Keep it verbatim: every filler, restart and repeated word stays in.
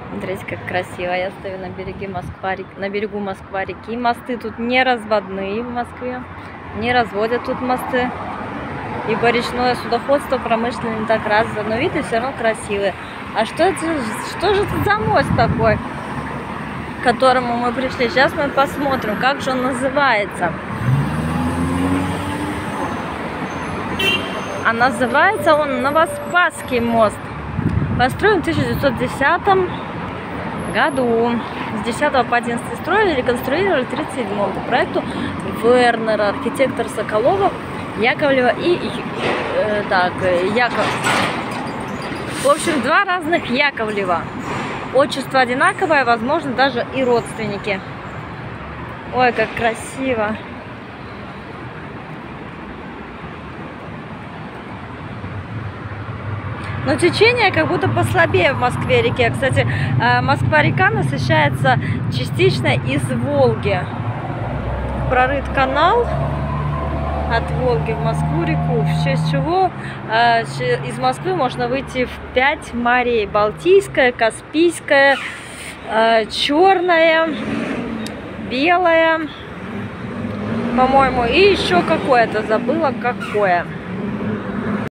Смотрите, как красиво. Я стою на береге Москва, на берегу Москва-реки. Мосты тут не разводные в Москве. Не разводят тут мосты. Ибо речное судоходство промышленно не так развито. Но виды все равно красивые. А что это, что же это за мост такой, к которому мы пришли? Сейчас мы посмотрим, как же он называется. А называется он Новоспасский мост. Построен в тысяча девятьсот десятом году. С десятого по одиннадцатый строили, реконструировали в тридцать седьмом. По проекту Вернера, архитектор Соколова, Яковлева и э, так, Яков. В общем, два разных Яковлева. Отчество одинаковое, возможно, даже и родственники. Ой, как красиво. Но течение как будто послабее в Москве-реке. Кстати, Москва-река насыщается частично из Волги. Прорыт канал от Волги в Москву-реку, в честь чего из Москвы можно выйти в пять морей. Балтийское, Каспийское, Черное, Белое, по-моему, и еще какое-то, забыла какое.